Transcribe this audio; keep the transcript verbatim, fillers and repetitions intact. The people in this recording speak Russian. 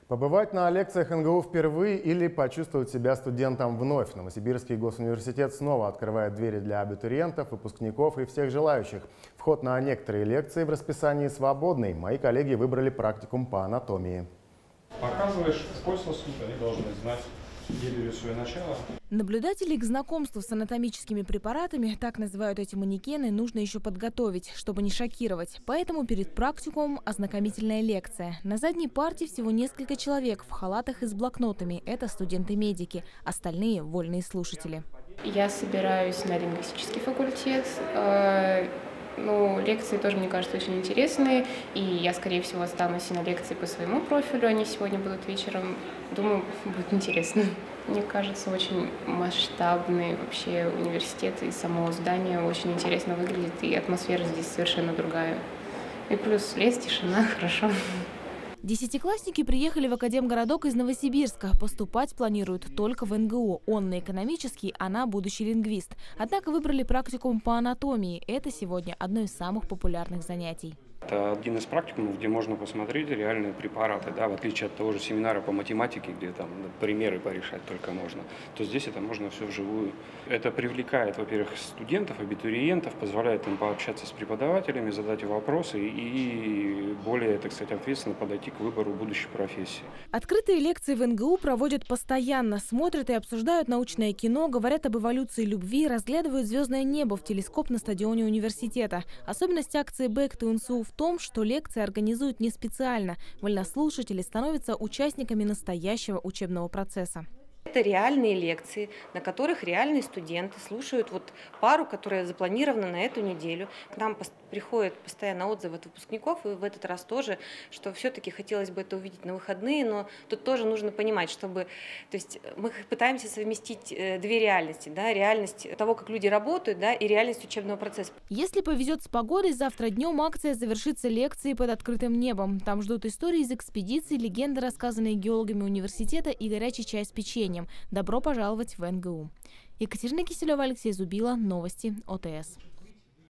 Побывать на лекциях эн гэ у впервые или почувствовать себя студентом вновь. Новосибирский госуниверситет снова открывает двери для абитуриентов, выпускников и всех желающих. Вход на некоторые лекции в расписании свободный. Мои коллеги выбрали практикум по анатомии. Показываешь, какой сосуд, они должны знать, где свое начало. Наблюдателей к знакомству с анатомическими препаратами, так называют эти манекены, нужно еще подготовить, чтобы не шокировать. Поэтому перед практикумом ознакомительная лекция. На задней парте всего несколько человек в халатах и с блокнотами. Это студенты-медики, остальные – вольные слушатели. Я собираюсь на лингвистический факультет. Ну, лекции тоже, мне кажется, очень интересные, и я, скорее всего, останусь и на лекции по своему профилю, они сегодня будут вечером. Думаю, будет интересно. Мне кажется, очень масштабный вообще университет, и само здание очень интересно выглядит, и атмосфера здесь совершенно другая. И плюс лес, тишина, хорошо. Десятиклассники приехали в Академгородок из Новосибирска. Поступать планируют только в эн гэ у. Он на экономический, она будущий лингвист. Однако выбрали практикум по анатомии. Это сегодня одно из самых популярных занятий. Это один из практикумов, где можно посмотреть реальные препараты, да, в отличие от того же семинара по математике, где там примеры порешать только можно, то здесь это можно все вживую. Это привлекает, во-первых, студентов, абитуриентов, позволяет им пообщаться с преподавателями, задать вопросы и более, так сказать, ответственно подойти к выбору будущей профессии. Открытые лекции в эн гэ у проводят постоянно, смотрят и обсуждают научное кино, говорят об эволюции любви, разглядывают звездное небо в телескоп на стадионе университета. Особенность акции «Back to эн эс ю» в том, что лекции организуют не специально. Вольнослушатели становятся участниками настоящего учебного процесса. Это реальные лекции, на которых реальные студенты слушают вот пару, которая запланирована на эту неделю. К нам приходят постоянно отзывы от выпускников, и в этот раз тоже, что все-таки хотелось бы это увидеть на выходные, но тут тоже нужно понимать, чтобы, то есть мы пытаемся совместить две реальности, да, реальность того, как люди работают, да, и реальность учебного процесса. Если повезет с погодой, завтра днем акция завершится лекцией под открытым небом. Там ждут истории из экспедиций, легенды, рассказанные геологами университета, и горячий чай с печеньем. Добро пожаловать в эн гэ у. Екатерина Киселева, Алексей Зубила. Новости о тэ эс.